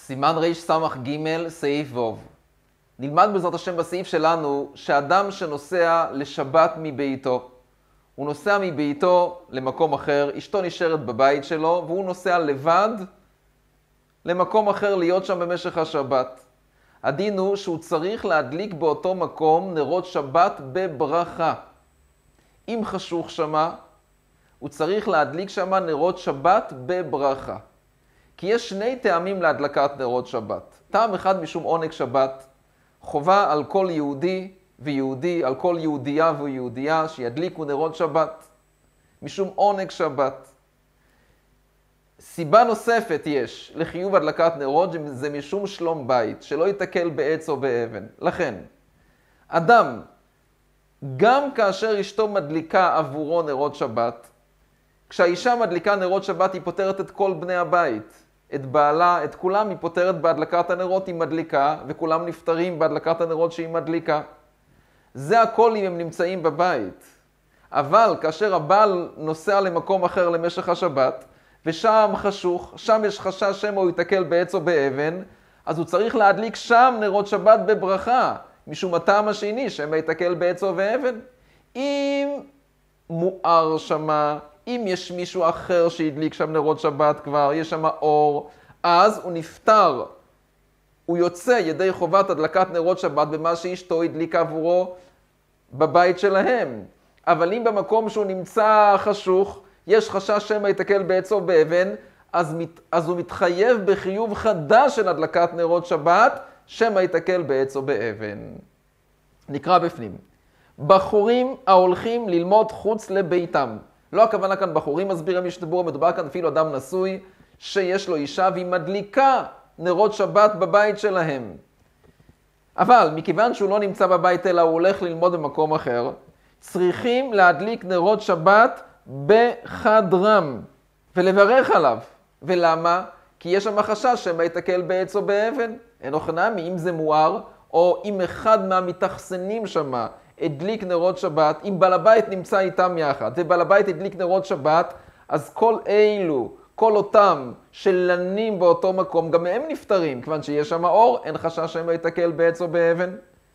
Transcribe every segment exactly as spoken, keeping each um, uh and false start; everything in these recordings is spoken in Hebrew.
סימן רס"ג, סעיף ו'. נלמד בעזרת השם בסעיף שלנו שאדם שנוסע לשבת מביתו, הוא נוסע מביתו למקום אחר, אשתו נשארת בבית שלו, והוא נוסע לבד למקום אחר להיות שם במשך השבת. הדין הוא שהוא צריך להדליק באותו מקום נרות שבת בברכה. אם חשוך שמה, הוא צריך להדליק שמה נרות שבת בברכה. כי יש שני טעמים להדלקת נרות שבת. טעם אחד משום עונג שבת, חובה על כל יהודי ויהודי, על כל יהודייה ויהודייה שידליקו נרות שבת, משום עונג שבת. סיבה נוספת יש לחיוב הדלקת נרות, זה משום שלום בית, שלא ייתקל בעץ או באבן. לכן, אדם, גם כאשר אשתו מדליקה עבורו נרות שבת, כשהאישה מדליקה נרות שבת היא פותרת את כל בני הבית. את בעלה, את כולם היא פותרת בהדלקת הנרות, היא מדליקה, וכולם נפטרים בהדלקת הנרות שהיא מדליקה. זה הכל אם הם נמצאים בבית. אבל כאשר הבעל נוסע למקום אחר למשך השבת, ושם חשוך, שם יש חשש שמא הוא ייתקל בעץ או באבן, אז הוא צריך להדליק שם נרות שבת בברכה, משום הטעם השני, שמא ייתקל בעץ או באבן. אם מואר שמה, אם יש מישהו אחר שהדליק שם נרות שבת כבר, יש שם אור, אז הוא נפטר. הוא יוצא ידי חובת הדלקת נרות שבת במה שאשתו הדליקה עבורו בבית שלהם. אבל אם במקום שהוא נמצא חשוך, יש חשש שמא ייתקל בעץ או באבן, אז, מת, אז הוא מתחייב בחיוב חדש של הדלקת נרות שבת, שמא ייתקל בעץ או באבן. נקרא בפנים. בחורים ההולכים ללמוד חוץ לביתם. לא הכוונה כאן בחורים, מסביר המשתבור, מדובר כאן אפילו אדם נשוי שיש לו אישה והיא מדליקה נרות שבת בבית שלהם. אבל מכיוון שהוא לא נמצא בבית אלא הוא הולך ללמוד במקום אחר, צריכים להדליק נרות שבת בחדרם ולברך עליו. ולמה? כי יש שם חשש שמא ייתקל בעץ או באבן. אין אוכנמי, אם זה מואר, או אם אחד מהמתאכסנים שמה הדליק נרות שבת, אם בעל הבית נמצא איתם יחד, ובעל הבית הדליק נרות שבת, אז כל אלו, כל אותם שלנים באותו מקום, גם הם נפטרים, כיוון שיש שם אור, אין חשש שמא ייתקל בעץ או באבן.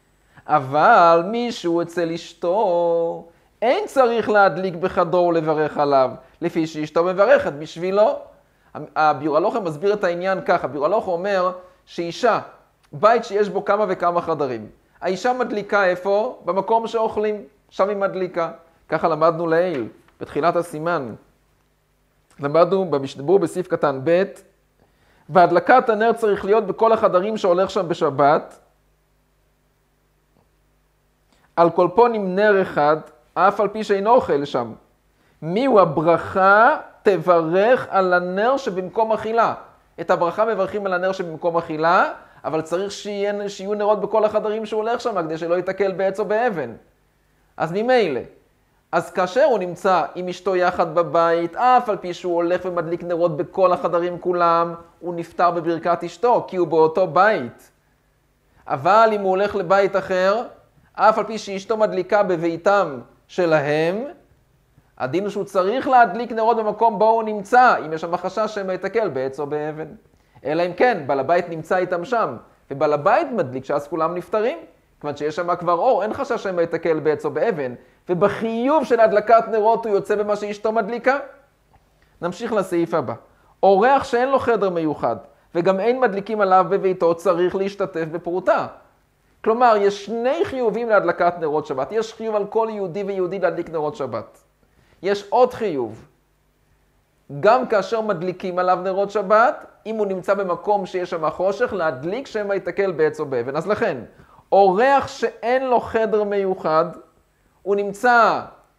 אבל מישהו אצל אשתו, אין צריך להדליק בחדרו ולברך עליו, לפי שאשתו מברכת בשבילו. הביאור הלוחם מסביר את העניין ככה, הביאור הלוחם אומר שאישה, בית שיש בו כמה וכמה חדרים, האישה מדליקה איפה? במקום שאוכלים, שם היא מדליקה. ככה למדנו לעיל, בתחילת הסימן. למדנו במשתבור בסעיף קטן ב', והדלקת הנר צריך להיות בכל החדרים שהולך שם בשבת. על כל פונים נר אחד, אף על פי שאינו אוכל שם. מיהו הברכה תברך על הנר שבמקום אכילה. את הברכה מברכים על הנר שבמקום אכילה, אבל צריך שיהיה, שיהיו נרות בכל החדרים שהוא הולך שם, כדי שלא ייתקל בעץ או באבן. אז ממילא. אז כאשר הוא נמצא עם אשתו יחד בבית, אף על פי שהוא הולך ומדליק נרות בכל החדרים כולם, הוא נפטר בברכת אשתו, כי הוא באותו בית. אבל אם הוא הולך לבית אחר, אף על פי שאשתו מדליקה בביתם שלהם, הדין הוא שהוא צריך להדליק נרות במקום בו הוא נמצא, אם יש שם חשש שמא ייתקל בעץ או באבן. אלא אם כן, בעל הבית נמצא איתם שם, ובעל הבית מדליק שאז כולם נפטרים, כיוון שיש שם כבר אור, אין חשש שמא ייתקל בעץ או באבן, ובחיוב של הדלקת נרות הוא יוצא במה שאשתו מדליקה. נמשיך לסעיף הבא. אורח שאין לו חדר מיוחד, וגם אין מדליקים עליו בביתו, צריך להשתתף בפרוטה. כלומר, יש שני חיובים להדלקת נרות שבת. יש חיוב על כל יהודי ויהודי להדליק נרות שבת. יש עוד חיוב. גם כאשר מדליקים עליו נרות שבת, אם הוא נמצא במקום שיש שם חושך, להדליק שמא ייתקל בעץ או באבן. אז לכן, אורח שאין לו חדר מיוחד, הוא נמצא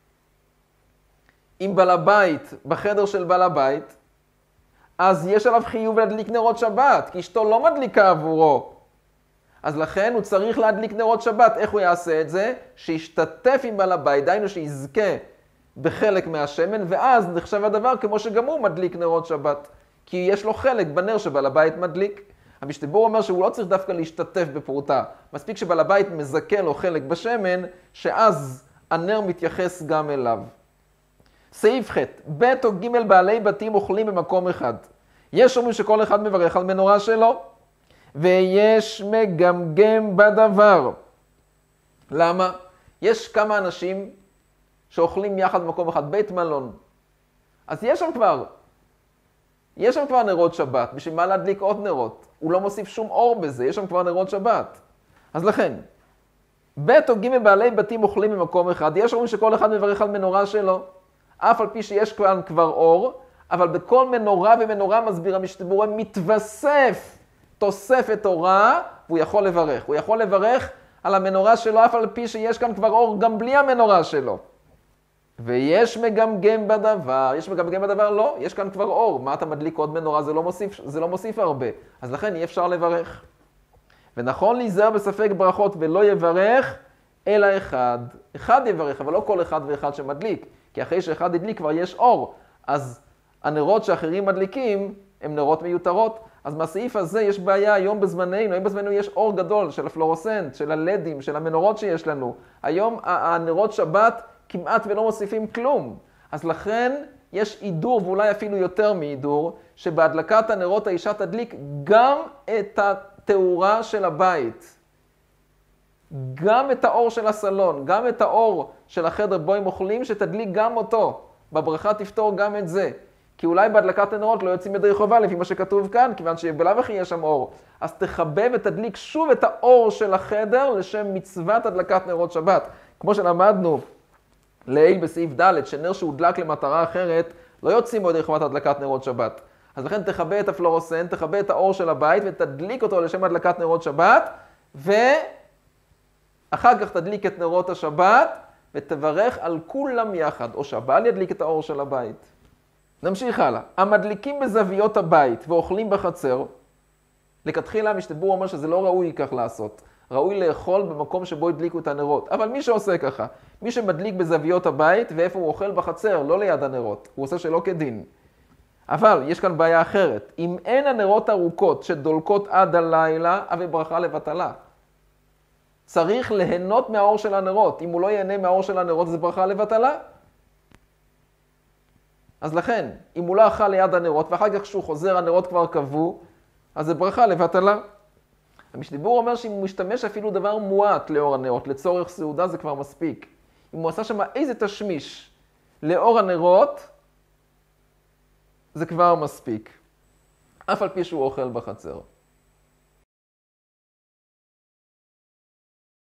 עם בעל הבית, בחדר של בעל הבית, אז יש עליו חיוב להדליק נרות שבת, כי אשתו לא מדליקה עבורו. אז לכן הוא צריך להדליק נרות שבת. איך הוא יעשה את זה? שישתתף עם בעל הבית, דיינו שיזכה בחלק מהשמן, ואז נחשב הדבר כמו שגם הוא מדליק נרות שבת. כי יש לו חלק בנר שבעל הבית מדליק. המשתבור אומר שהוא לא צריך דווקא להשתתף בפרוטה. מספיק שבעל הבית מזכה לו חלק בשמן, שאז הנר מתייחס גם אליו. סעיף ח' ב' או ג' בעלי בתים אוכלים במקום אחד. יש אומרים שכל אחד מברך על מנורה שלו, ויש מגמגם בדבר. למה? יש כמה אנשים שאוכלים יחד במקום אחד, בית מלון. אז יש שם כבר, יש שם כבר נרות שבת, בשביל מה להדליק עוד נרות? הוא לא מוסיף שום אור בזה, יש שם כבר נרות שבת. אז לכן, בית או ג' בעלי בתים אוכלים במקום אחד, יש אומרים שכל אחד מברך על מנורה שלו, אף על פי שיש כבר, כבר אור, אבל בכל מנורה ומנורה מסביר המשתבורה מתווסף תוספת אורה, והוא יכול לברך. הוא יכול לברך על המנורה שלו, אף על פי שיש כאן כבר אור גם בלי המנורה שלו. ויש מגמגם בדבר, יש מגמגם בדבר? לא, יש כאן כבר אור. מה אתה מדליק עוד מנורה? זה לא מוסיף, זה לא מוסיף הרבה. אז לכן אי אפשר לברך. ונכון להיזהר בספק ברכות ולא יברך, אלא אחד. אחד יברך, אבל לא כל אחד ואחד שמדליק. כי אחרי שאחד הדליק כבר יש אור. אז הנרות שאחרים מדליקים הם נרות מיותרות. אז מהסעיף הזה יש בעיה היום בזמננו. היום בזמננו יש אור גדול של הפלורוסנט, של הלדים, של המנורות שיש לנו. היום הנרות שבת כמעט ולא מוסיפים כלום. אז לכן יש אידור, ואולי אפילו יותר מאידור, שבהדלקת הנרות האישה תדליק גם את התאורה של הבית. גם את האור של הסלון, גם את האור של החדר בו הם אוכלים, שתדליק גם אותו. בברכה תפתור גם את זה. כי אולי בהדלקת הנרות לא יוצאים ידי חובה, לפי מה שכתוב כאן, כיוון שבלאו הכי יש שם אור. אז תחבב ותדליק שוב את האור של החדר לשם מצוות הדלקת נרות שבת. כמו שלמדנו לעיל בסעיף ד', שנר שהודלק למטרה אחרת, לא יוצאים בו ידי חובת הדלקת נרות שבת. אז לכן תחבא את הפלורוסנט, תחבא את האור של הבית ותדליק אותו לשם הדלקת נרות שבת, ואחר כך תדליק את נרות השבת ותברך על כולם יחד, או שהבעל ידליק את האור של הבית. נמשיך הלאה. המדליקים בזוויות הבית ואוכלים בחצר, לכתחילה המשתבור אומר שזה לא ראוי כך לעשות. ראוי לאכול במקום שבו הדליקו את הנרות. אבל מי שעושה ככה, מי שמדליק בזוויות הבית ואיפה הוא אוכל בחצר, לא ליד הנרות, הוא עושה שלא כדין. אבל יש כאן בעיה אחרת. אם אין הנרות ארוכות שדולקות עד הלילה, אבי ברכה לבטלה. צריך ליהנות מהאור של הנרות. אם הוא לא ייהנה מהאור של הנרות, זה ברכה לבטלה. אז לכן, אם הוא לא אכל ליד הנרות, ואחר כך כשהוא חוזר, הנרות כבר קבעו, אז זה ברכה לבטלה. המשתבור אומר שאם הוא משתמש אפילו דבר מועט לאור הנרות, לצורך סעודה, זה כבר מספיק. אם הוא עשה שם איזה תשמיש לאור הנרות, זה כבר מספיק. אף על פי שהוא אוכל בחצר.